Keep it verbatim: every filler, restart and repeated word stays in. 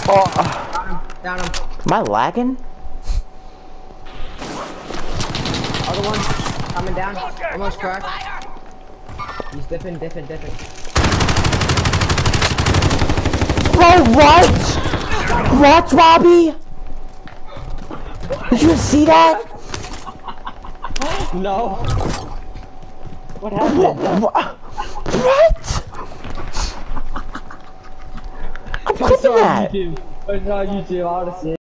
Oh. Down him. Down him. Am I lagging? Other one. Coming down. Almost cracked. He's dipping, dipping, dipping. Bro, what? What, Robbie? Did you see that? No. What happened? What? What? I'm clipping that. It's on YouTube. It's on YouTube, honestly.